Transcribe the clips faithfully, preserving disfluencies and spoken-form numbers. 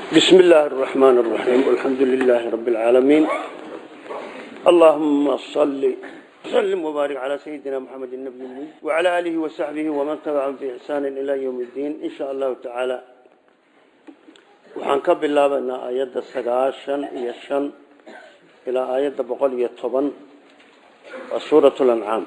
بسم الله الرحمن الرحيم والحمد لله رب العالمين اللهم صل وسلم وبارك على سيدنا محمد النبي وعلى آله وصحبه ومن تبعهم بإحسان إلى يوم الدين إن شاء الله تعالى وحنكب الله بأن آيات السقاشن يشن إلى آيات بقول يطبن وسورة الأنعام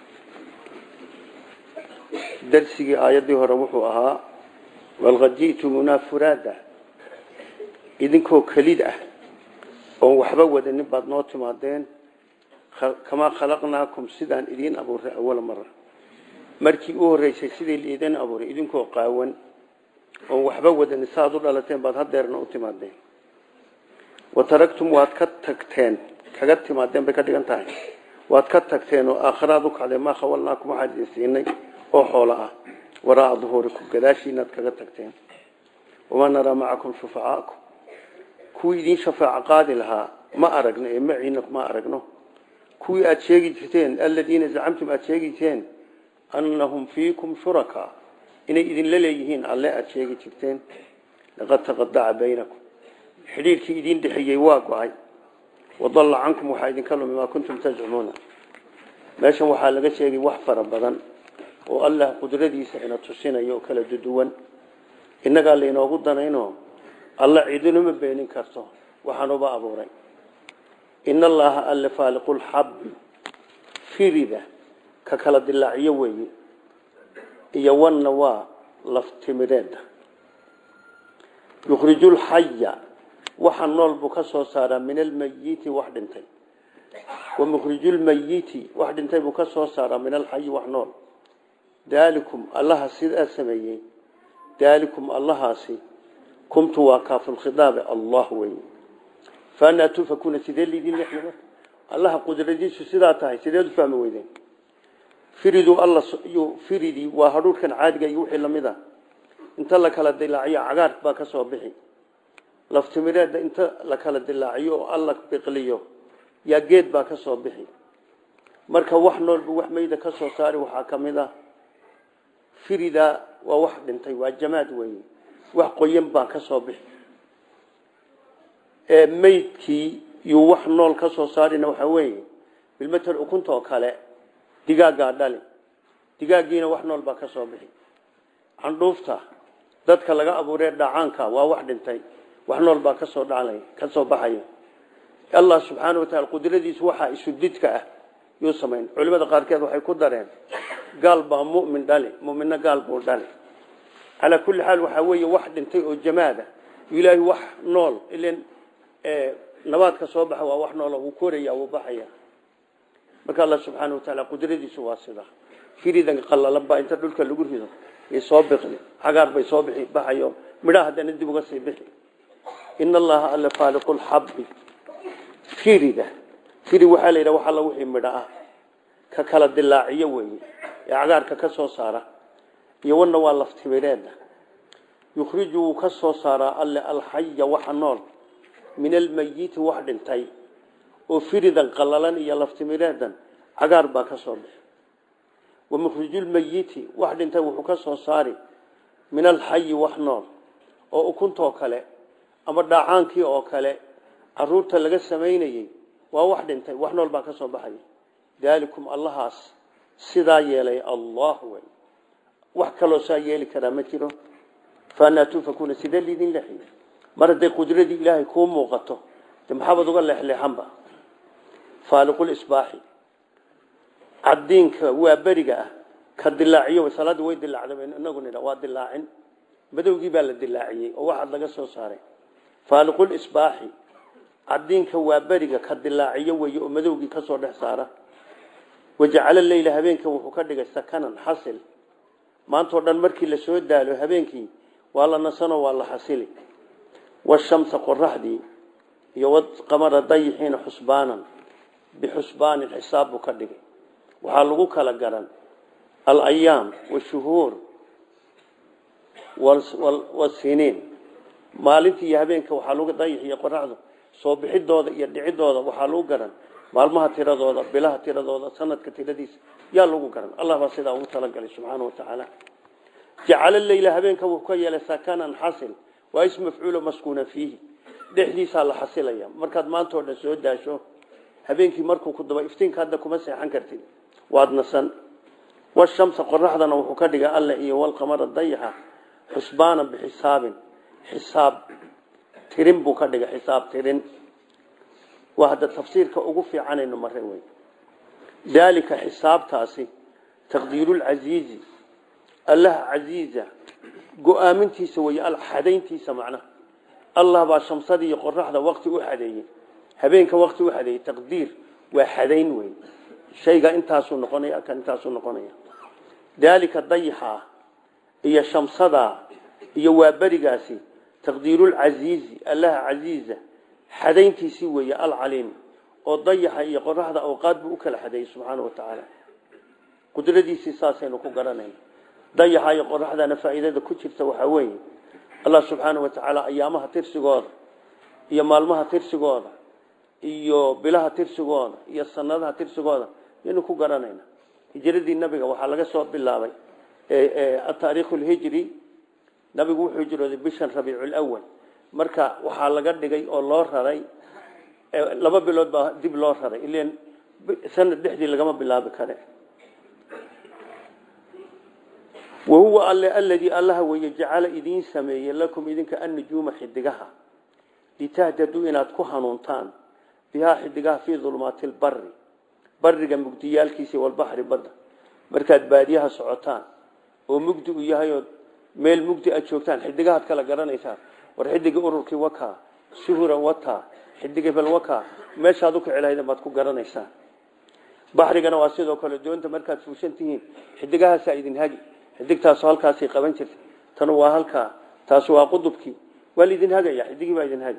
درسي آيات هرمحوها والغديتمنا فرادا idinkoo kaliid ah oo waxba wadanin baad noo timaadeen kama khalaqnaakum sidaan idin abuuray awal marra markii uu horeysay sidii liidan abuuray idinkoo qaawan oo waxba wadanin saad u dhalateen baad hadeerna u timaadeen wataraktum waad ka tagteen kaga timaadeen bay ka dhigan tahay waad ka tagteen oo aakhiraad u kacday ma khawalnaakum waxa idin siinay oo xoolo ah waraa dhuhurikum gadaashiinaad kaga tagteen wama nara ma'akum shufa'aakum kuwii idin shafaaca qaadi lahaa ma aragno ee maciina ma aragno kuwii aad sheegi jirteen alladina zacamtum aad sheegi jirteen annahum fiikum shuraka inay idin leeyihiin alle aad sheegi jirteen laqad taqadda'a baynakum xiriirkii idin dhixiyay waa go'ay wadalla ankum waxa idin kaloo ma kuntum tajumuna meeshan waxa laga sheegay wax fara badan oo Allah qudradiisa ina tusinayo kala duwan inaga la inoogu danayno الله عيدنا ما بينين كرته وحنو بأبوري إن الله ألا فالق الحب فريدة ككلد الله يوي يوان نوا لفتمرد يخرج الحي وحنول بكسو صار من الميت واحد انتي ومخرج الميت واحد انتي بكسو صار من الحي وحنول ذلكم الله سيد أسميه ذلكم الله سي كنت واقف الخضاب الله وين فانا تفكون سيدي اللي دين لحنا الله قدرتي سيداتها سيدات فهم ويدين فريدوا الله يو فريدي وهرور كان عادي يوحي لمدا انت لك على الدلاعيه عقارك با كسو بخي لفتميراد انت لك على الدلاعيه الله بقليو يا جيد با كسو بخي marka wax nool bu wax meeyda ka soo saari waxa kamida firida waa wax dhintay waa jamaad weyn wax qoyan baa ka soo bixi ee meydkii iyo wax nool ka soo saarina waxa weeye bilmatal ukunta oo kale digaaga dhali digaagiina wax nool baa ka soo bixi candhuufta dadka laga abuuray dhacaanka waa wax dhintay wax nool baa ka soo dhacay ka soo baxay Allah subhanahu wa ta'ala qudradiisu waxa isu didka ah iyo sameyn culimada qaarkeed waxay ku dareen gaal baa mu'min dhali mu'minna gaal buu dhali على كل حال وحوي واحد انتي او جماده الهي wax nool ileen ee nabaadka soo baxa waa wax nool oo kooraya oo baxaya marka Allah subhanahu wa ta'ala qudradiisu waa sida firidan qallalan ba inta dhulka lagu rido ee soo bixi xagaar bay soo bixi baxayo midhaha hadana dib uga sii bixi inna allaha alla faaliqul habbi firida firi waxa la yiraahdaa waxa la wixii midhaha ka kala dilaaciyo weeye ee xagaarka ka soo saara يوانا والفتمرين يخرجوا كسو صارا الحي وحنول من الميت واحد انتي وفردا قللان يا لفتمرين عقار با كسو ومخرج الميت واحد انتي وكسو صاري من الحي وحنول او كنتو كله اما دعانكي او كله عروته لغا سمينيي waa wax dhintay wax nool baa ka soo baxay daalikum allahaas sida yeelay allah way wax kale oo saayeli kara ma jiro faanatu fakuna sida lidin lahi marada qudradii ilaahay ku muuqato maxaabad uga leexleexanba faaliqul isbaahi adinka waa bariga ka dilaaciyo salaad way dilaacday inaguna waa dilaacin madowgii baa la dilaaciyay oo waxa laga soo saaray faaliqul isbaahi adinka waa bariga ka dilaaciyo way oo madowgii ka soo dhex saara waja'ala al-layla habeenka wuxuu ka dhigay sakanan hasil maanta dhan markii la soo daalo habeenkii waa la nasano waa la xasili washamsa qorraxdi iyo wad qamara dayhiina xusbaanan bixusbaan xisaab ka dhigay waxa lagu kala garan al ayyam wa shuhur wal wal sinin maalintii habeenka waxa lagu dayhiyo qorraxdu soo bixidooda iyo dhicidooda waxa lagu garan maalmaha tiradooda bilaha tiradooda sanadka tiradiisa yaa lagu garan Allah baa sida uu tala galay subhanahu wa ta'ala ja'ala al-layla habeenka wuxuu ka yeelay sakanan hasil واسم مفعول مسكون فيه دحديس على حصيليا markaad maanta oo dhan soo daasho habeenkii markuu ku daba iftiinka hadda kuma seexan kartid waad nasan والشمس قرحدنا wuxuu ka dhigay alle iyo wal qamar dayaxa xusbaana bixisaabin xisaab tirin buu ka dhigay xisaab tirin وهذا التفسير كأوقف في عنين مرة ذلك حساب تاسي تقدير العزيز الله عزيزة جو آمنتي سوي الحدينتي سمعنا الله باشمصدي يقرح هذا وقت وحدي هبينك وقت وحدي تقدير وحدين وين شيء أنت هسون نقنية كأنت هسون نقنية ذلك الضيحة هي شمصدا هي وابرقاسي تقدير العزيز الله عزيزة حدينتي سوي العليم وضيح يقرح هذا أوقات بأكل حدي سبحانه وتعالى قدرتي سيساسين وكقرنين ضيح يقرح هذا نفائدة كتير توحوين الله سبحانه وتعالى أيامها ترسقون يا مالمها ترسقون يا بلها ترسقون يا سندها ترسقون يعني كقرنين هجرة النبي وحلقة صوت بالله التاريخ الهجري نبي يقول هجرة بشهر ربيع الأول marka waxa laga dhigay oo loo raray laba bilood ba dib loo raray ileen sanad dhixdii laga bilaabi kare وهو الذي الله ويجعل إذين سمي لكم إذنك النجوم حدقها لتهددوا إن أتكو هنونتان بها حدقها في ظلمات البر بر مقديال كيسي والبحر بدا مركات باديها سعوتان ومقدو إياها ميل مقدي أتشوكتان حدقها تكلا قرانيسان ورحدق أرورك وكا سهورا وطا حدق بالوكا ما شادوك على هذا ما تكون قرانيسان بحر قنا واسيد وكل دون تمركات فوشنتين حدقها سعيدين هاجي حدق تاسو halkaasi qaban jirtay tan waa halka taas waa qudubki walidin hagaya xidigi baa idin hagi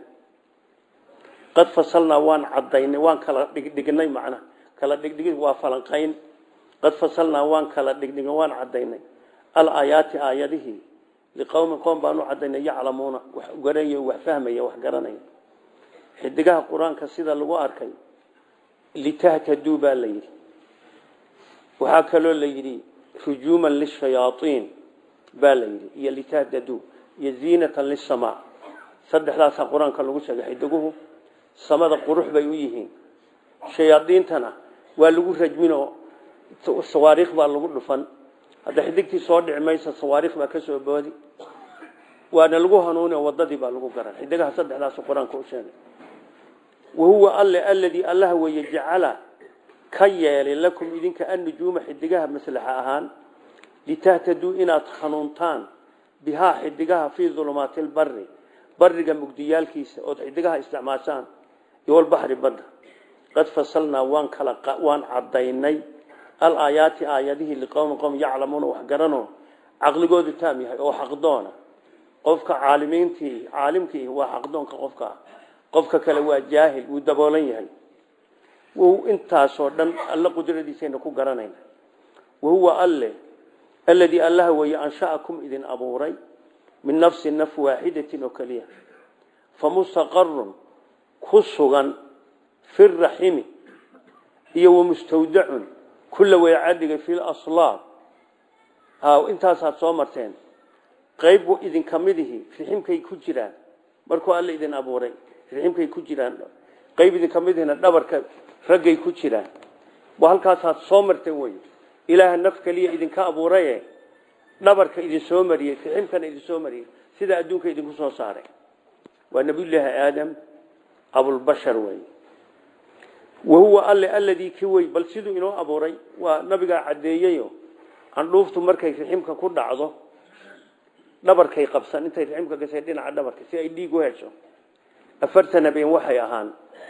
qad fasalna waan cadaynay waan kala dhigdhignay macna kala dhigdhigid waa falanqayn qad fasalna waan kala dhigdhignay waan cadaynay al ayati ayadihi liqawmin qom baanu cadaynay yaclamuuna wax garanay wax fahmay wax garanay xidigaha quraanka sida lagu arkay litahtadu baa leeyay waxa kale leeyay هجوما للشياطين بالين يلي تهددوا يزينة للسماء صدح لا القرآن كان لغو شيء حدقوه سماء قروح بيويهين شياطين تنا ولغو رجمينه الصواريخ باللغو رفن هذا حدقتي صور عميسة صواريخ ما كسوا بودي وانا لغو هنوني وضدي باللغو قرآن حدقها صدح لا القرآن كل شيء وهو الذي الله هو يجعل كيال لكم إذن كأن نجوم حدقها مثل حاهان لتهتدوا إنا تخنونتان بها حدقها في ظلمات البر برق مقديال كيس أو حدقها استعماسان يقول بحر بد قد فصلنا وان كلق وان عضيني الآيات آياته لقوم قوم يعلمون وحقرنون عقل قود تامي وحقدون قفك عالمين تي عالمك وحقدون قفك قفك كلوا جاهل ودبولين وهو انت صدن الله قدرتي سينكو غرانين وهو الله الذي الله وينشأكم إذن أبوري من نفس النف واحدة وكلية فمستقر خصوغا في الرحم هو مستودع كل ويعدق في الأصلاب ها انت صار صومرتين قيب إذن كمده في الحم كي كجران مركو الله إذن أبوري في الحم كي كجران قيب إذن كمده الدبر رجع كتيران وهالكاس هاد صومرت وين إله النفس كليه إذن كأبوريه نبر كإذن صومريه في حين كان إذن صومريه سيدا أدون كإذن كسر صاره والنبي الله آدم أبو البشر وين وهو الله الذي كوي بل سيدو إنه أبوري ونبي عديه عن لوفت مركي في حين ككل عضو نبر كي قبسان أنت في حين كسيدين على نبر كسيدي جوهشوا أفرتنا بين وحي أهان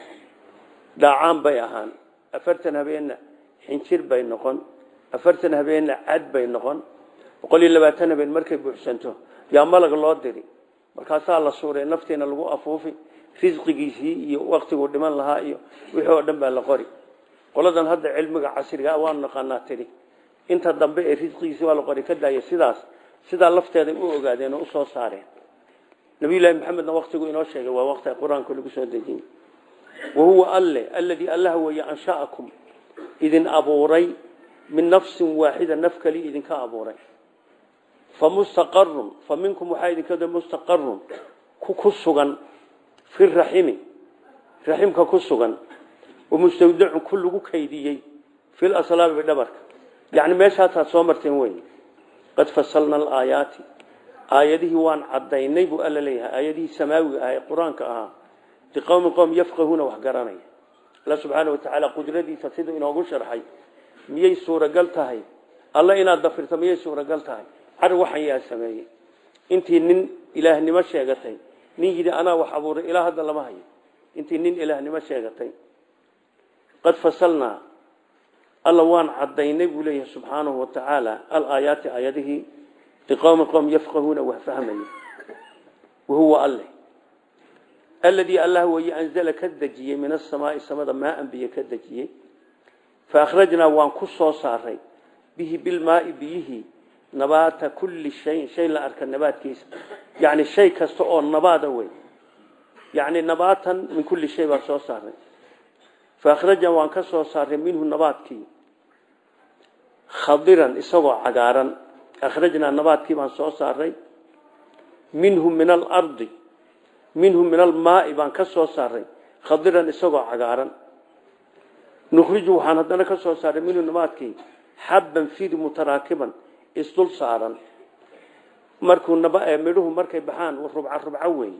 داعان بيهان أفرتنا بيننا حنشير بين نقن أفرتنا بيننا عد بين نقن وقال لي لباتنا بين مركب بحسنته يا ملك الله دري مركز الله سورة نفتنا لقوا أفوفي رزق جيسي وقت قدمان لها ويحو دم بالقري قال ذن هذا علمك عسير وان نقنا تري أنت دم بي رزق جيسي والقري كذا يسداس سدا لفت هذا مو قاعدين وصو صارين نبي الله محمد وقت يقول إنه شيء ووقت القرآن كله بسودين وهو الله الذي الله هو ينشأكم إذن أبوري من نفس واحدة نفك لي إذن كأبوري فمستقر فمنكم وحيد كذا مستقر كسوغان في الرحم رحمك كسوغان ومستودع كله كيديي في الأصلاب بالدبرك يعني ما شاءت صومرتين وين قد فصلنا الآيات آياته وان عديني بو ألا ليها آياته سماوي آية قرآن كأها لقوم قوم يفقهون وحقراني الله سبحانه وتعالى قدرتي تصيد إنه أقول شرحي ميي سورة قلتها الله إنا ضفرت ميي سورة قلتها عروحا يا سماي انتي نين إله نمشي قتين نيجي أنا وحبور إله هذا الله ما هي انتي نين إله نمشي قتين قد فصلنا الله وان عديني بوليه سبحانه وتعالى الآيات آياته لقوم قوم يفقهون وفهمين وهو الله الذي الله هو أنزل كالدجية من السماء السماء ماء بيه كالدجية فأخرجنا وان كسو صاري به بالماء به نبات كل شيء شيء لا أركن نبات كيس يعني شيء كستو النبات وين يعني نباتا من كل شيء بسو صاري فأخرجنا وان كسو صاري منه النبات كي خضرا إسوا عقارا أخرجنا النبات كي بان سو صاري منهم من الأرض منهم من الماء بان كسو صاري خضرا إسوا عقارا نخرجه حان هدنا كسو صاري منه النبات كي حبا فيه متراكبا isdul saaran markuu naba ee midhuhu markay baxaan rubca rubca weey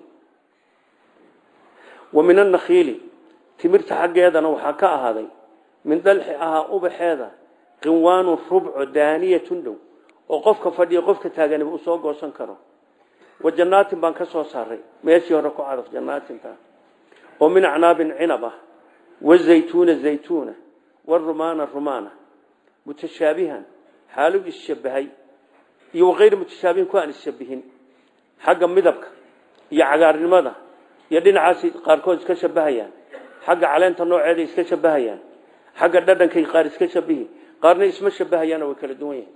ومن النخيل timirta xageedana waxa ka ahaaday min dalxi aha ubaxeeda qinwaan rubc daaniyatun dhow oo qofka fadhiyo qofka taagan uu soo goosan karo wajannaatin baan ka soo saaray meeshii hore ku cadaf jannaatinta oo min anaabin cinaba wazaytuuna zaytuuna warrumaana rumaana mutashaabihan حالو الشبهي يو غير متشابهين كوان الشبهين حق مدبك يا عقار المدى يدين عاسي قاركوز كشبهيان حق علانت النوع عادي كشبهيان حق الدردن كي قارس كشبهي قارني اسم الشبهيان وكالدوين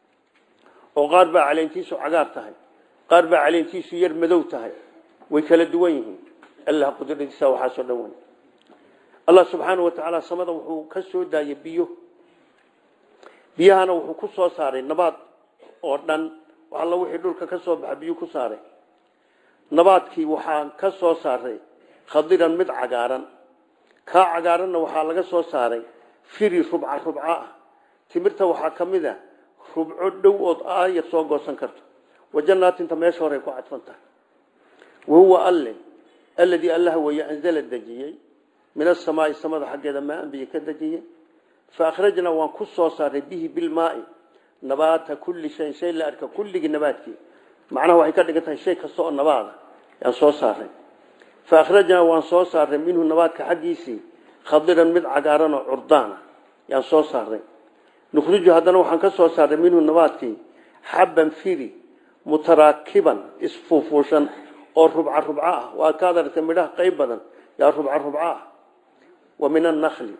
وقارب علانتيسو عقار تهي قارب علانتيسو يرمدو تهي وكالدوين الله قدر يساو حاسو دوين الله سبحانه وتعالى صمد وحو كسو دا يبيو biyahana wuxuu ku soo saaray nabaad oo dhan waxa la wixii dhulka ka soo baxay biyo ku saaray nabaadkii waxa ka soo saaray khadiran mid cagaaran ka cagaaranna waxa laga soo saaray firi rubca rubca timirta waxa kamida rubco dhow oo aayad soo goosan karto wajannaatin tameesho hore ku cadfanta wahuwa alle alladhi allah wa yanzala dajiyay min as-samaa'i samada xageeda ma anbiya ka dajiyay فأخرجنا وانكسو صار به بالماء نبات كل شيء شيء لا أرك كل نبات معناه واحد كذا قلت شيء كسو النبات يعني صو صار فأخرجنا وانصو صار منه نبات كحديثي خضرا من عقارنا عرضانا يعني صو صار نخرج هذا نوع كسو صار منه نبات حبا فيري متراكبا اسفوفوشا أو ربع ربعة وكذا تمره قيبا يا ربع ربعة ومن النخل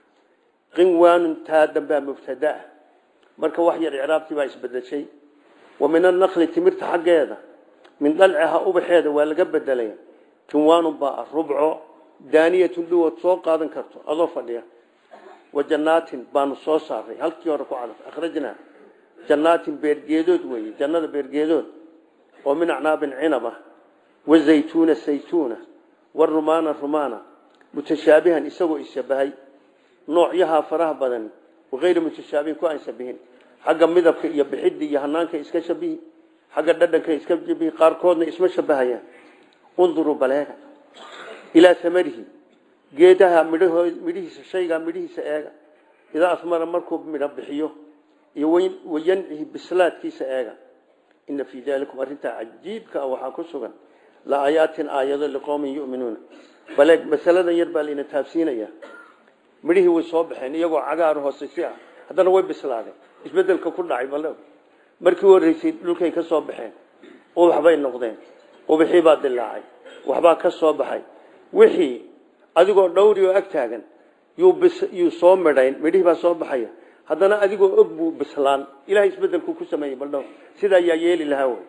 قنوان تادم بها مبتدا marka wax yar iraabti baa isbedeshay ومن النخل تمرت حقيده من ضلعها ubaxeeda waa laga bedelay qinwaan baa rubco daaniyatu loo soo qaadan karto adoo fadhiya wajannaatin baan soo saaray halkii hore ku cadaf akhrajna jannaatin beergeedood way jannada beergeedood oo min anaabin cinaba wazaytuuna saytuuna warrumaana rumaana mutashaabihan isagoo ishabahay نوعيها فرح بدن وغير متشابهين كو ان شبهين حق مدبك iyo bixidi iyo hanaanka iska shabihi حق dhadhanka iska shabihi qaar koodna isma shabahaya unduru baleega ila samarihi geedaha midhiisa shayga midhiisa eega ida asmara markuu midha bixiyo iyo wayn wayanhi bislaadkiisa eega in fi dalikum arinta ajiibka waxa ku sugan la ayatin ayado liqawmin yu'minuna baleeg masalada yar baa ina taabsiinaya midhihi way soo baxeen iyagoo cagaar hoosaysi ah hadana way bislaadeen isbedelka ku dhacay balaw markii horeysay dhulkay ka soo baxeen oo waxbay noqdeen oo wixii baa dilaacay waxba ka soo baxay wixii adigoo dhowriyo ag taagan yuu bis yuu soo midhayn midhihi baa soo baxaya hadana adigoo og buu bislaan ilaahay isbedelku ku sameeyay balaw sida ayaa yeeli lahaa way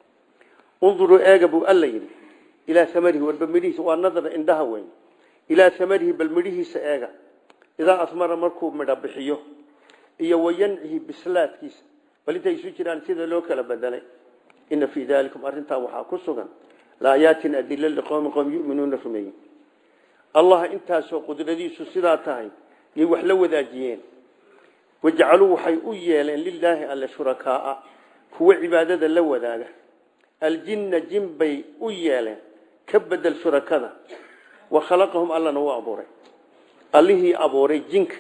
unduru eegabu alla yiri ila samarihi wal bamirihi wa nadara indaha way ila samarihi bal midhihiisa eega إذا أثمر مركوب من ربحيه إيه وينعه بسلاتكيس بل إنت يسوي جيران سيدا لوكا لبدلي إن في ذلك أرنتا وحاكسوغا لآيات أدلة لقوم قوم يؤمنون فمي الله انت سو قدرتي سداتاي يوحلو ذاجيين وجعلوا حيئيا لله على شركاء هو عبادة لو ذاك الجن جنبي أيالا كبد الشركاء وخلقهم الله نو أبوري الله أبوري جنك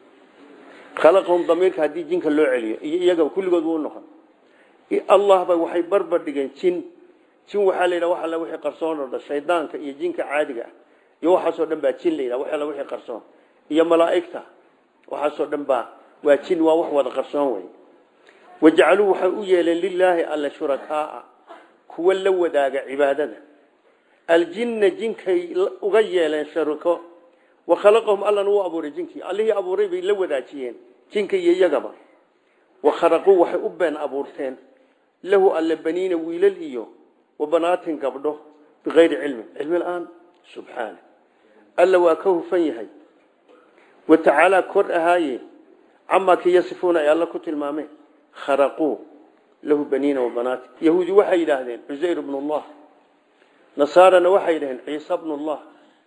خلقهم ضميرك هذه جنك اللو عليا يجب كل قدوم نخل الله بوحي بربر دجين جن جن وحالي لو حلا وحي قرصون ولا الشيطان كي جنك عادي يوحصو دنبا جن ليلا وحلا وحي قرصون يا ملائكته وحصو دنبا وجن ووح ولا قرصون وي وجعلوا حيئيا لله على شركاء هو اللو ذاك عبادته الجن جنك أغيّل شركه وخلقهم الله نو أبوري جنكي الله أبوري بيلو ذاتيين جنكي يجبا وخرقوا وحي أبان أبورتين له اللبنين ويلل إيو وبنات قبضه بغير علم علم الآن سبحانه ألا واكوه فيهي وتعالى كرهاي عما كي يصفون يا الله كتل مامه خرقوا له بنين وبنات يهودي وحي لهذين عزير بن الله نصارى وحي لهن عيسى بن الله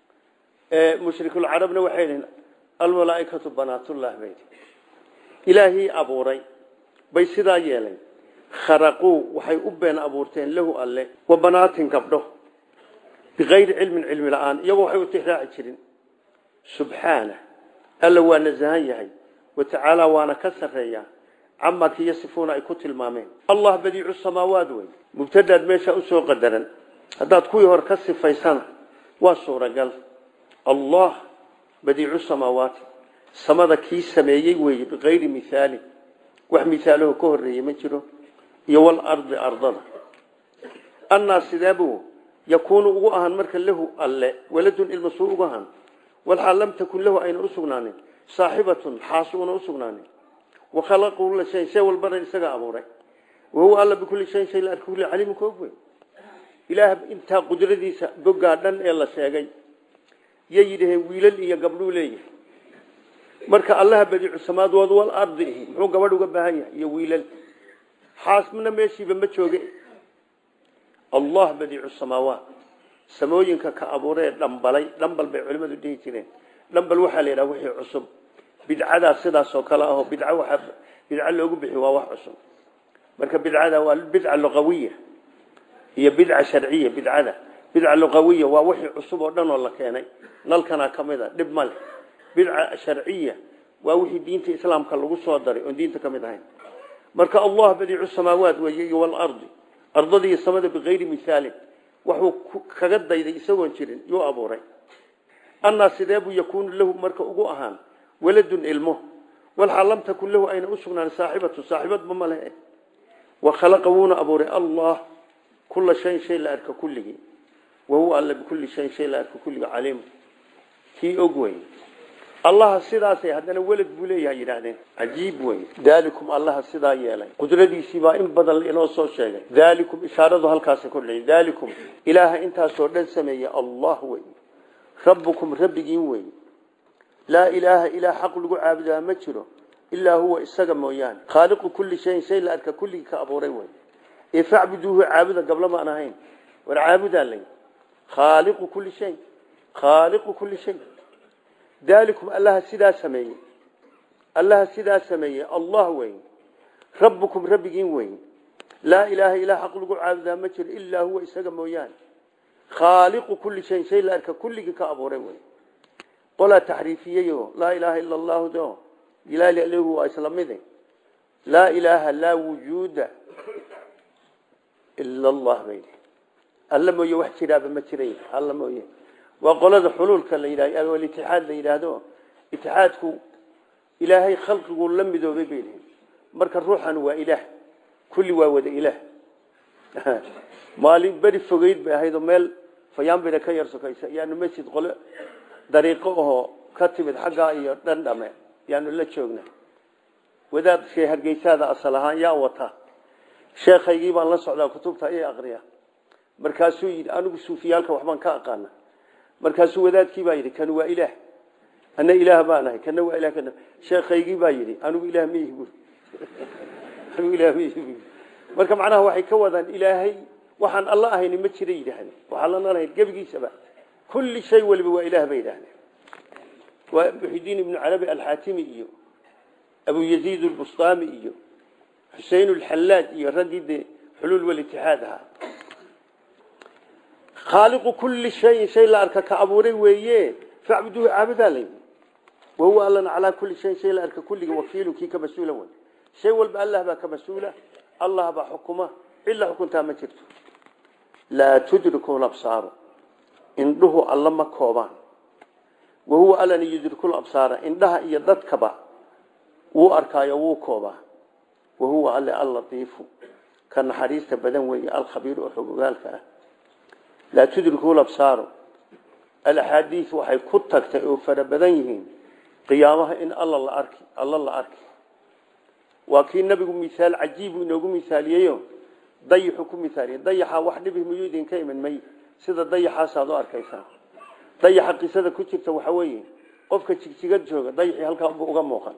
مشرك العرب وحي لهن الملائكة بنات الله بيتي إلهي أبوري بيسدا يلين خرقوا وحي أبين أبورتين له الله وبنات قبله بغير علم علم الآن يوحي وتحراء عشرين سبحانه ألا ونزهان يهي وتعالى وانا كسر رياه عما كي يصفون أي كتل مامين الله بديع السماوات وي مبتدأ ميشا أسوء قدرا هذا تكوي هركسي فيسان وصورة قال الله بديع السماوات سماذا كي سميي وي بغير مثال وح مثاله كهر يمجره يوال أرض أرضنا الناس ذابوا يكون أغاهن مركا له الله ولد المسوء أغاهن والحال لم تكن له أين أسقناني صاحبة حاصون أسقناني وخلق كل شيء شيء والبر يسقى أبوري وهو الله بكل شيء شيء لا كل عليم كوبي إله أنت قدرتي بقى دن الله شيء يجده ويلل يقبلوا ليه مرك الله بديع السماوات والأرض هو قبله قبها يويلل حاس من ماشي بمشوقه الله بديع السماوات سموين كأبوري لمبلي لمبل بعلمه الدين كذا لمبل وحى لنا وحي عصب بدعة سدا سوكلاه بدعة وحب بدعة لوجو بحوا وحصل مركب بدعة والبدعة اللغوية هي بدعة شرعية بدعة بدعة لغوية ووحي عصب ودن والله كاني نل كنا كمذا دب مال بدعة شرعية ووحي دين الإسلام كله صادري ودين تكمذاين مركب الله بديع السماوات والأرض أرض ذي السماء بغير مثال وهو كجد إذا يسوون شيرين يو أبوري الناس ذاب يكون له مركب أجوهان ولد علمه والحلم تكون له أين أسقنا صاحبة صاحبة بملها وخلقون أبوري الله كل شيء شيء لا أرك كله وهو الله بكل شيء شيء لا أرك كله عليم في أجوي الله الصدا سي هذا ولد بولي يا جيرانين عجيب وين ذلكم الله الصدا يالي قدرتي سبا إن بدل إنه صوت شيء ذلكم إشارة هالكاس كله ذلكم إله أنت صورة سمية الله وين ربكم ربكين وين لا إله إلا حق لقو عابدها مجره إلا هو السقم ويان خالق كل شيء شيء لأرك كل كأبوري وين فاعبدوه عابدا قبل ما أنا هين والعابدا لي خالق كل شيء خالق كل شيء ذلكم الله السدا سمية الله السدا سمية الله وين ربكم ربكين وين لا إله إلا حق لقو عابدها مجره إلا هو السقم ويان خالق كل شيء شيء لأرك كل كأبوري وين ولا تحريفية لا إله إلا الله ده لا إله إلا هو إسلام ذي لا إله لا وجود إلا الله بينه الله ما يوحد شراب مترين الله ما يه وقال هذا حلول كلا إله والاتحاد إله ده اتحادكم إلهي خلق يقول لم يدو بينه مرك الروح هو إله كل واحد إله مالك بري فقيد بهذا مال فيام بنا كير سكيس يعني مسجد قل طريقه كتبت حقا iyo dhandame yaanu la joogna wadaad shay hargeysaada asalahan yaa wata sheekhaygii baan la socdaa kutubta ay aqriya markaasuu yiri anigu suufiyaalka waxban ka aqaan markaasuu wadaadkii baa yiri kan waa ilaah ana ilaah baanahay kan waa ilaah kan sheekhaygii baa yiri anigu ilaah miihi anigu ilaah miihi marka macnaha waxay ka wadaan ilaahay waxaan allah ahayni ma jira yidhaahdeen waxaa la nalahay gebigiisaba kulli shay waliba waa ilaah bay yidhaahdeen waa muxidiin ibnu carabi alxaatimi iyo abu yaziid albustami iyo xusein alxallaaj iyo raggii xuluul walitixaad ahaa khaaliqu kulli shayin shay la arka ka abuuray weeye facbuduhu caabudaa layidhi wahuwa allana calaa kulli shayin shay la arka kulliga wakiilu kii ka mas-uula wey shay walba allah baa ka mas-uula allah baa xukuma cilla xukuntaa ma jirto laa tudriku labsaaru indhuhu alla ma koobaan wahuwa allana yudriku labsaara indhaha iyo dadkaba wuu arkaayo wuu koobaa wahuwa alle allatiifu ka naxariista badan weeye alkhabiiru oo xogogaalka ah laa tudriku labsaaru alaxaadiis waxay ku tagtay oo fara badan yihiin qiyaamaha in alla la arki alla la arki waa kii nabigu misaal cajiib inoogu misaaliyeeyo dayixu ku misaaliye dayaxa wax dhibi miyuu idinka iman may sida dayaxaasaad u arkaysaa dayaxa qisada ku jirta waxa weeye qofka jigjigad jooga dayaxii halkaa buu uga muuqan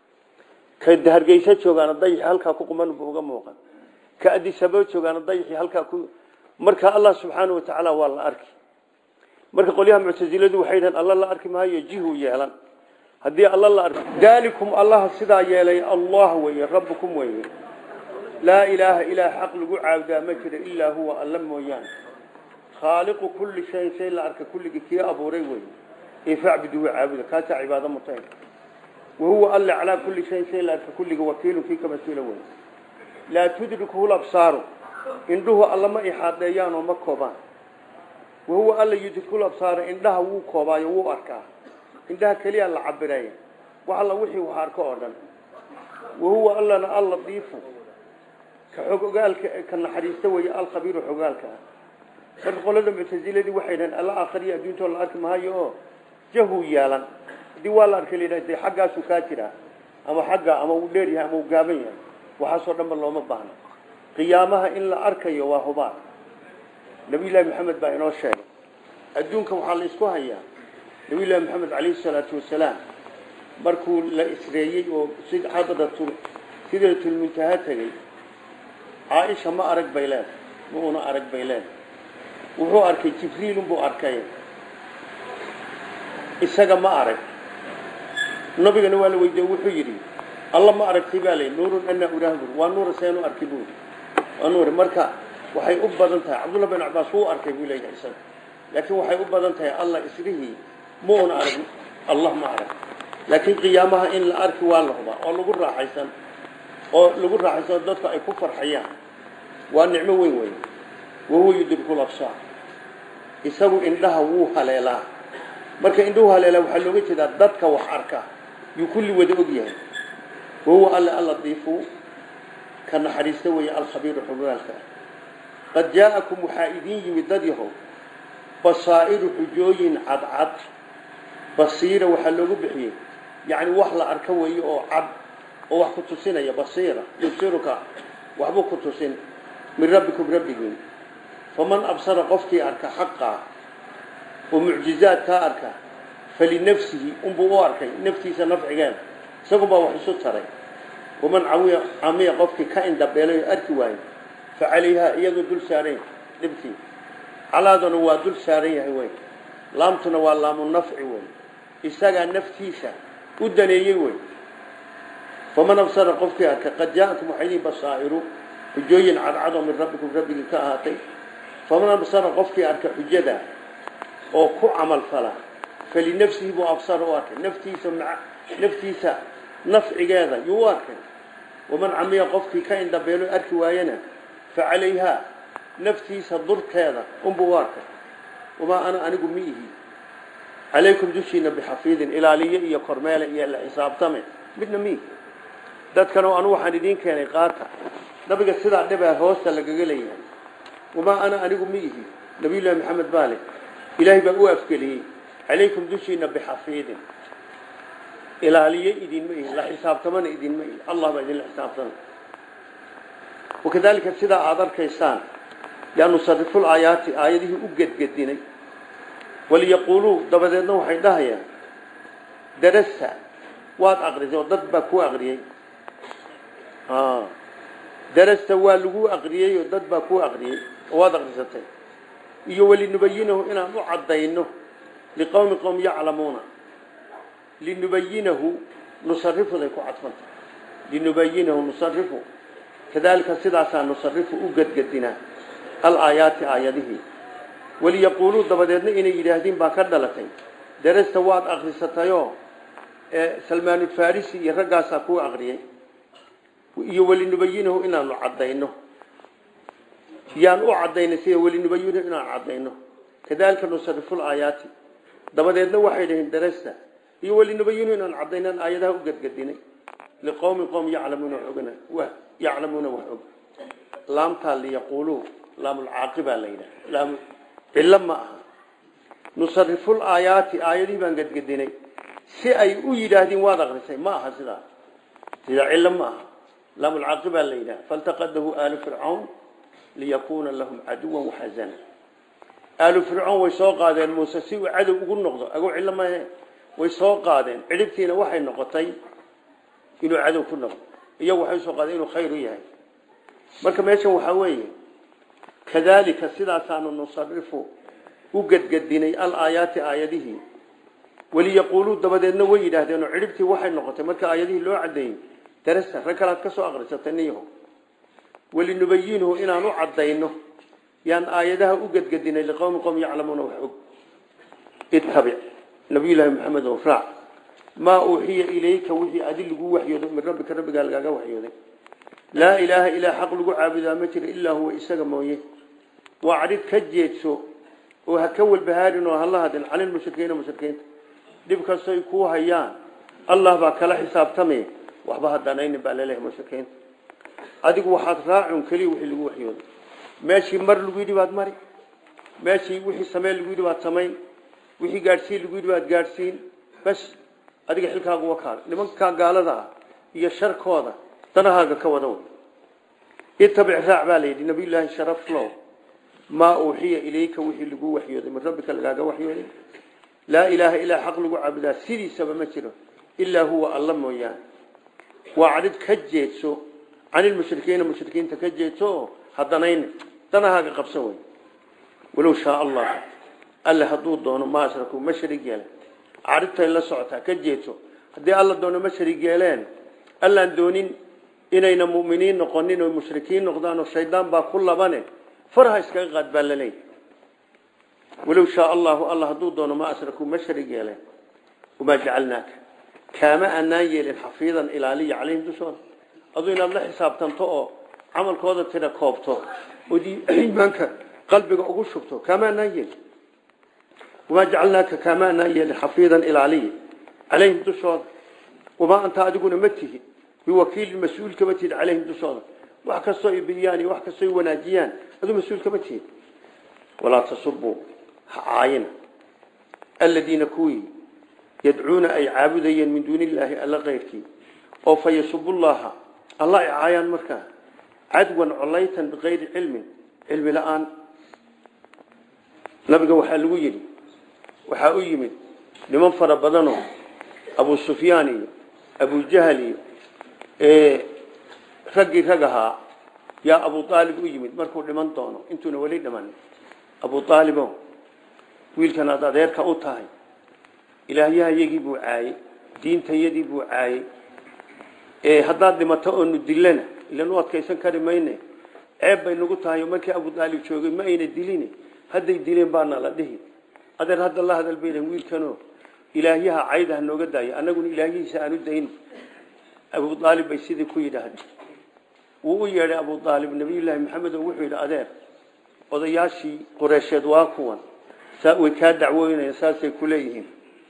ka hargeysa joogaana dayaxii halkaa ku quman buu uga muuqan ka adisabo joogaana dayaxii halkaa ku marka allah subxaanahu wa tacaala waa la arki marka qolyaha muctasiladu waxay dhahan alla la arki maayo jihu yeelan haddii alla la arki daalikum allah sidaa yeelay allah weeye rabbukum weeye laa ilaaha ilaah xaq lagu caabudaa ma jiro ilaa huwa alla mooyaane khaaliqu kulli shayin shay la arka kulligii kii abuuray weeye ee facbuduhu caabuda kaasaa cibaado mutayn wahuwa alle calaa kulli shayin shay la arka kulliga wakiilu kii ka mas-uula weeye laa tudrikuhu labsaaru indhuhu alla ma ixaadeeyaan oo ma koobaan wahuwa alla yudriku labsaara indhaha wuu koobaayo wuu arkaa indhaha keliya la cabiraya wax alla wixii wax arko oo dhan wahuwa allana allatiifu ka xog ogaalka ka naxariista weeye alkhabiiru xogaalka marka qolada muctasiladii waxay dhahan alla aakhiriya adduuntoo la arki maayo oo jahu yeelan haddii waa la arkay layidhahde xaggaasuu kaa jiraa ama xagga ama uu dheer yahay ama uu gaaban yahay waxaasoo dhanba looma baahna qiyaamaha in la arkayo waa hubaa nabiyullaahi maxamed baa inoo sheegay adduunka waxaa la isku hayaa nabiyullaahi maxamed calayhi salaatu wasalaam markuu la isreeyey oo sid xadratul sidratul muntaha tagay caaisha ma arag bay leedahay ma una arag bay leedahay wuxuu arkay jibriil unbuu arkay isaga ma arag nabigana waa la weydiiyey wuxuu yidhi alla ma aragtay baa lay nuurun anna uraahbur waa nuur seenu arki buu waa nuur marka waxay u badan tahay cabdullah bin abbas wuu arkay buu leeyahay isaga laakiin waxay u badan tahay allah isrihi ma una arag allah ma arag laakiin qiyaamaha in la arki waa la hubaa oo lagu raaxaysan oo lagu raaxaysan dadka ay ku farxayaan waa nicmo weyn weyn wahuwa yudriku labsaar isagu indhaha wuu haleelaa marka indhuhu haleelaa waxaa looga jeedaa dadka wax arka yuu kulli wada og yahay wahuwa alla allatiifu ka naxariista weeye alkhabiiru xogaalka qad jaa'akum waxaa idiin yimid dad yahow basaa'iru xujooyin cadcad basiira waxaa loogu bixiyey yacni wax la arka weeye oo cad oo wax ku tusinaya basiira yubsiruka waxbuu ku tusin min rabbikum rabbigiin faman absara qofkii arka xaqaa oo mucjizaad kaa arka falinafsihi unbuu u arkay naftiisa nafcigeeda isagunbaa wax isu taray waman cawiya camiya qofkii ka indhabeelay oo arki waayo facalayhaa iyadoo dul saarayn dhibkii calaaduna waa dul saaran yahay wey laamtuna waa laamu nafci wey isagaa naftiisa u daneeyey wey faman absara qofkii arka qad jaa'akum waxaa idiin basaa'iru xujooyin cadcadoo min rabbikum rabbigii ka ahaatay faman absara qofkii arka xujada oo ku camal fala falinafsihi buu absara u arkay naftiisa naftiisa nafcigeeda yuu u arkay waman camiya qofkii ka indhabeelo arki waayana facalayhaa naftiisa durkeeda unbuu u arkay wamaa ana anigu mi ihi calaykum dushiina bixafiidin ilaaliye iyo kormeele iyo la xisaabtame midna miihi dadkana anu waxaan idiin keenay qaata nabiga sidaa dhibaa hoosta lagaga leeyahay wamaa ana anigu mi ihi nabiyullaahi maxamed baale ilaahay baa u afgeliyey calaykum dushiina bixafiidin ilaaliye idinma ihi la xisaabtamana idinma ihi allah baa idinla xisaabtana wakadalika sidaa aada arkaysaan yaa nusarifu laayaati aayadihii u gedgedinay waliyaquuluu dabadeedna waxay dhahayaan darasta waad aqrisay oo dad baa ku aqriyey darasta waa lagu aqriyey oo dad baa ku aqriyey waad aqrisatay iyo wali nubayinahu inaan u cadayno liqawmi qawm ya'lamuna linubayinahu nusarrifu dayku cadfanta linubayinahu nusarrifu kadalika sidaasa nusarrifu u gadgadina al-ayati ayadihi wali yaqulu dabadeedna inay yiraahdin baa ka dhalatay darasta waad aqrisatayo ee Salman al-Farisi iyo ragaasa ku aqriyay iyo wali nubayinahu inaan u cadayno yaan u cadayno si wali nubayinahu inaan cadayno kadalika nusarrifu al-ayati dabadeedna waxay dhaheen darasta iyo wali nubayinahu inaan cadaynan ayadaha u gadgadinay liqawmi qawm ya'lamuna ogana wa ya'lamuna wa og laamta li yaqulu laam al-aqiba layla laam ilma nusarrifu al-ayati ayadi baan gadgadinay si ay u yiraahdin waad aqrisay ma aha sida sida ilma laam al-aqiba layla faltaqadahu alu fir'aun liyakuna lahum aduwan wa hazana alu fir'aun way soo qaadeen Muuse si uu cadow ugu noqdo agu ilma way soo qaadeen cidibtiina waxay noqotay inuu cadow ku noqdo iyo waxay soo qaadeen inuu khayr yahay marka meeshan waxa weeye kadalika sidaasaanu nusarrifu u gadgadinay al-ayati ayadihi wali yaqulu dabadeedna way yiraahdeen cidibtii waxay noqotay marka ayadihi loo cadeeyay darasa rakalaad ka soo aqrisataniyo wali nubayinahu inaanu cadayno yaan ayadaha u gadgadinay liqawmi qawm ya'lamuna wa og ittabi nabi ilaahi maxamed oo raac ma uuhiya ilayka wixii adigu waxyoodo min rabbika rabbiga lagaga waxyooday la ilaha illa haq lagu caabudaa ma jiro illa huwa isaga mooyee وعريد كجيتسو وهكول بهارين وهالله هذين عن المشركين والمشركين دبك سيكوها هيان الله باكلا حساب تمي وحبها الدانين بألاليه المشركين أديك واحد راعون كلي وحي اللي وحيود ماشي مر لقيدي بعد مري ماشي وحي سمي لقيدي بعد سمين وحي قارسين لقيدي بعد قارسين بس أديك حلقها قوكار لمن كان قال ذا هي الشرك هذا تنهاك كودون يتبع راع بالي لنبي الله شرف له ما أوحي إليك وحي لقو وحيود من ربك لقاق وحيود لا إله إلا حق لقو عبدا سيري سبا مجره إلا هو الله مويان وعرض كجيتسو عن المشركين المشركين تكجيتسو حضنين تنهاك قبسوي ولو شاء الله ألا هدود دونه ما أشركوا مشرق يالين عرضت إلا سعتها كجيتسو هدي الله دونه مشرق يالين ألا دونين إنينا مؤمنين نقنين والمشركين نقضان والشيطان با كل بانه فرها اسكاق قد باللين ولو شاء الله الله هدود دونه ما أشركوا مشرق يالين وما جعلناك كما أننا يلين حفيظا إلى لي عليهم دسون أظن الله حساب تنطقه عمل كوضة تنا كوبته ودي إيمانك قلبك أقول شبته كما نيل وما جعلناك كما نيل حفيظا إلى علي عليهم دسون وما أنت أدقون مته بوكيل المسؤول كمتين عليهم دسون وحكسوا بياني وحكسوا وناجيان هذا مسؤول كمتين ولا تصبوا عاين الذين كوي يدعون أي عابدين من دون الله ألا غيرك أو فيسب الله الله عايان مركا عدوا عليتا بغير علم علم الآن نبقى وحلوين وحاويمن لمن فربضنه أبو السفياني أبو جهلي إيه رقي رقها يا أبو طالب أيمن مركو لمن طونه انتو نولي لمن أبو طالب ويل كان هذا ذيرك أوتاي إلهيها يجيب عاي دين تيجيب عاي إيه هذا لما تقول ندلنا لأنه وقت كيسان كريمينه عيب بينقطها يومك أبو طالب شوقي ما ين الدليني هذا الدلين بارنا لده هذا هذا الله هذا البين ويل كانوا إلهيها عيدها النوجد داي أنا أقول إلهي سأنو دين أبو طالب بيسيد كوي ده ويا أبو طالب النبي الله محمد وحي الأذان وضياشي قريش واقوان سأوي كاد دعوين أساس كليهم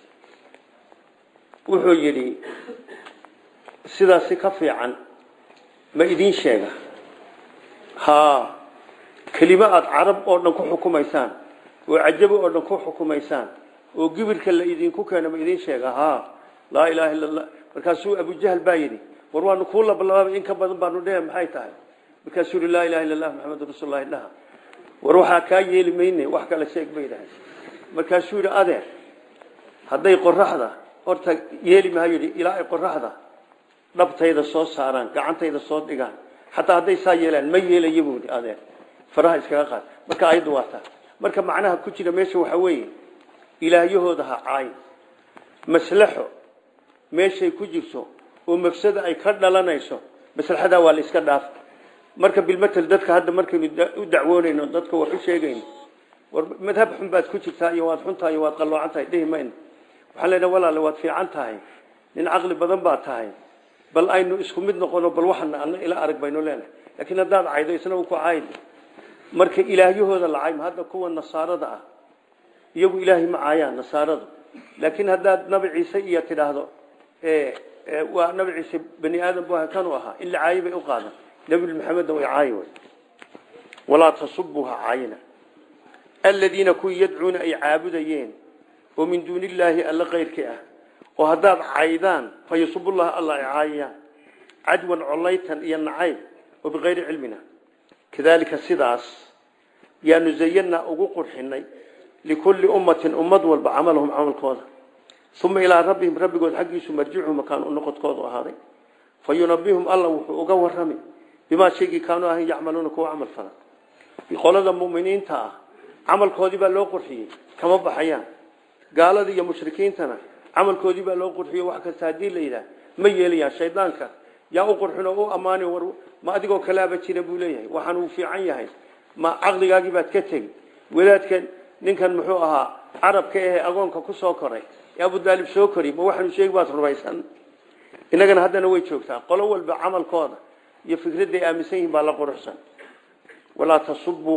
وحجري سيدا سكفي عن ما يدين شيء ها كلمات عرب أردن كو حكوميسان وعجبوا أردن كو حكوميسان وقبل كلا يدين كو كان ما يدين شيء ها لا إله إلا الله مركاسو أبو جهل بايدي وروان كله بالله إنك بدن بانو ده محي تاعي مركاسو لا إله إلا الله محمد رسول الله الله وروحا كاي يلميني وحكى لشيء بيده مركاسو أذى هذا يقول رحضة horta yeeli ma hayri ilaa qorraxda dhabtayda soo saaraan gacantayda soo dhigaan hatta haday saa yeelaan ma yeelayo buudi adeer faraha iskaga qaad marka ayadu waata marka macnaha ku jira meesha waxa weeye ilaahiyahooda ha caay maslaxo meeshay ku jirto oo mafsada ay ka dhalanayso maslaxada waa la iska dhaaf marka bil matal dadka hadda markaynu u dacwoonayno dadka wax u sheegayno war madhab xun baad ku jirtaa iyo waad xuntaa iyo waad qaloocan tahay deemayna waxa leeyahay walaal waad fiican tahay nin aqli badan baa tahay bal aynu isku mid noqono bal waxna aan ila arag bayno leenahay laakiin hadaad caaydo isna uu ku caayid marka ilaahiyahooda la caaymo hadda kuwa nasaarada ah iyagu ilaahi ma caayaan nasaarada laakiin hadaad nabi ciise iyo tiraahdo ee waa nabi ciise bani aadam baa kan u ahaa illa caayibay u qaadan nabi maxamed oo caayo wala tasubbuha caayina alladina ku yad'una ay caabudayeen oo min duunillahi alla qeyrka ah oo hadaad caaydan fayusubullah alla caayya adwan ulaytan iyo nacayb oo biqeyri cilmina kadalika sidaas ya nuzayyana ugu qurxinay likulli ummatin ummad walba amalhum amalkooda thumma ila rabbihim rabbigood xaqiisu marji'uhum makan noqodkooda ahaaday fayunabbihum alla wuxuu uga warrami bima shaygi kaanu ahay yacmaluuna kuwa amal fala qolada muuminiinta ah amalkoodii baa loo qurxiyay kama baxayaan gaalada iyo mushrikiintana amalkoodii baa loo qurxiyay wax kasta hadii la yiraahdo ma yeelayaan shaydaanka yaa u qurxino oo amaani war ma adigoo kalaaba jira buu leeyahay waxaan uu fiican yahay ma aqligaagi baad ka tagi walaadkan ninkan muxuu ahaa arabka ee agoonka ku soo koray abu dalib soo koray ma waxaan sheeg baad rumaysan inagana haddana way joogtaa qolo walba amalkooda iyo fikradda aaminsan yihiin baa la quruxsan wala tasubbu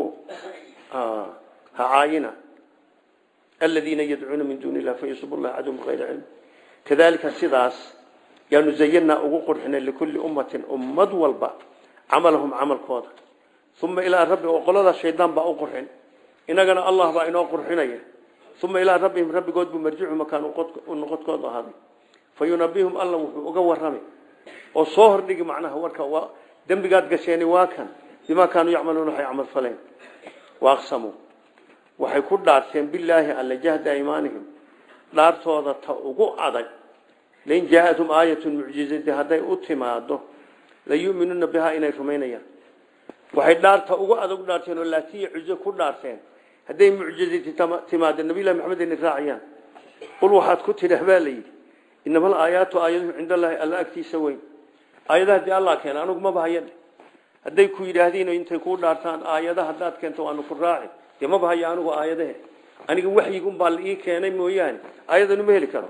haayina alladina yad'una min dunillahi fayusubullahu adum ghayra ilm kadhalika sidaas ya nuzayyana ugu qurxina likulli ummatin ummad walba amalhum amalkooda thumma ila rabbi wa qolada shaydaan baa u qurxin inagana allah baa inoo qurxinaya thumma ila rabbihim rabbigood bu marji'u makan u noqodkooda ahaaday fayunabbihum allah wuxuu uga warramay oo soo hordhigi macnaha warka waa dambigaad gasheen waa kan bima kaanu yacmaluuna hay amal faleen waaqsamu waxay ku dhaarteen billaahi alla jahda iimaanihim dhaartooda ta ugu adag leen jaa'atum aayatun mu'jizatu haday u timaado la yu'minuna biha inay rumaynayaan waxay dhaarta ugu adag dhaarteen oo laatiye cuzo ku dhaarteen haday mu'jizatu timaado nabi maxamed in raaciyaan qul waxaad ku tidhaahdaa leeyid inama aayatu aayatuhu inda allah alla agtiisa weyn aayadaha di allah keen anigu ma bahayan haday ku yiraahdeen intay ku dhaartaan aayadaha hadaad keento aanu ku raaci ma bahayo anigu aayadaha aniga waxyigu baa la ii keenay mooyaan aayadanu ma heli karo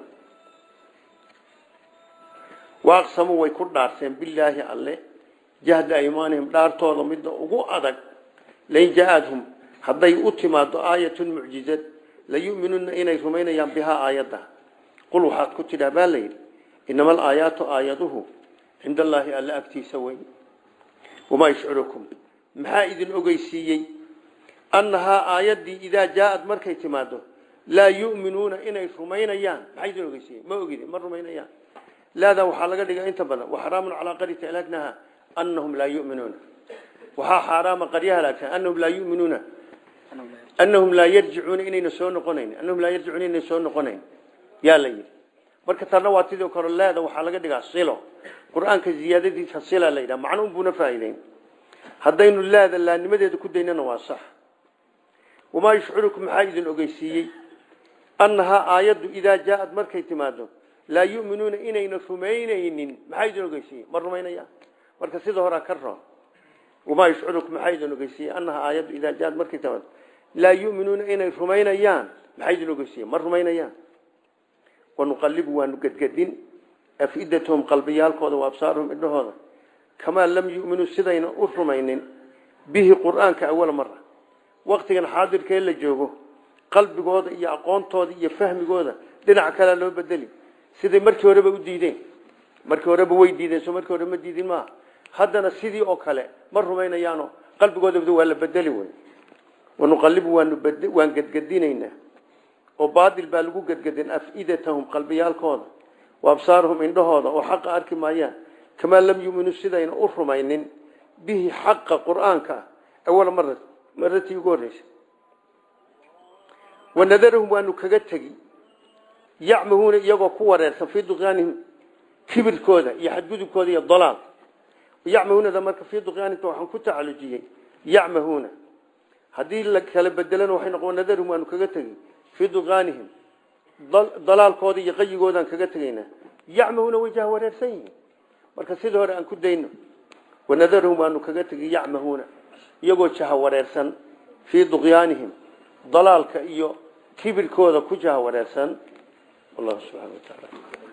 waaqsamu way ku dhaarteen billaahi alle jahda aymaanihim dhaartooda mid ugu adag lay jaadhum haday u timaado aayatun mu'jizat la yu'minuna inay rumaynayaan biha aayada qul waxaad ku tidhaabaa leeyid inama aayatu aayaduhu inda allahi alla agtiisa weyn wama yashcurukum maxaa idin ogeysiiyay أنها آياتي إذا جاءت مركي تماده لا يؤمنون إني رمينيان حيث نقسي ما أقول ما رمينيان لا ذا وحلقة لك أنت بنا وحرام على قرية أهلكناها أنهم لا يؤمنون وها حرام قرية لك أنهم لا يؤمنون أنهم لا يرجعون إني نسون قنين أنهم لا يرجعون إني نسون قنين يا ليل مركز الرواتي ذكر الله ذا وحلقة لك الصلة قرآن كزيادة دي تصلة ليلة معنون بنا فايدين هدين الله ذا اللي نمدد كديننا واصح وما يشعركم حاجز أجيسي أنها آيات إذا جاءت مركي تماده لا يؤمنون إني نفهمين إنين حاجز أجيسي مر رمينيا مركز ظهر كرر وما يشعركم حاجز أجيسي أنها آيات إذا جاءت مركي تماده لا يؤمنون إني نفهمين إيان حاجز أجيسي مر رمينيا ونقلب ونقدقدين أفئدتهم قلبيال قوة وأبصارهم إنه هذا كما لم يؤمنوا سيدين أرمينين به قرآن كأول مرة وقتنا حاضر كي لا جوجو قلبي جوده يا aqoontooda iyo fahmigooda dhinac kale loo bedeli sidii markii hore ba u diideen markii hore ba way diideen soo markii hore ma diidin ma haddana sidii oo kale mar rumaynayaano qalbigooda waa la bedeli way ونقلب ونبدل ونقدقدينينا وبادل بالغو قدقدين أفئدتهم قلبيالكودا وأبصارهم عنده هذا وحق أرك مايان كما لم يؤمنوا السيدين أرمينين به حق قرآنك أول مرة مرة يقول ونذرهم وأنه كجتجي يعمهون يجوا كورة في دغانهم كبر كودا يحددوا كودا الضلال يعمهون ذا مرك في دغانهم توحن كتعلجيه يعمهون haddii la kala bedelana waxay noqon nadarhum waanu kaga tegi fii duqaanihim dalaalkooda iyo qayigoodan kaga tegayna yacmahuuna wajah wareersan yihiin marka sidii hore aan ku dayno wanadarhum waanu kaga tegi yacmahuuna iyagoo jaha wareersan fii duqyaanihim dalaalka iyo kibirkooda ku jaha wareersan wallahu subxaana wa tacaala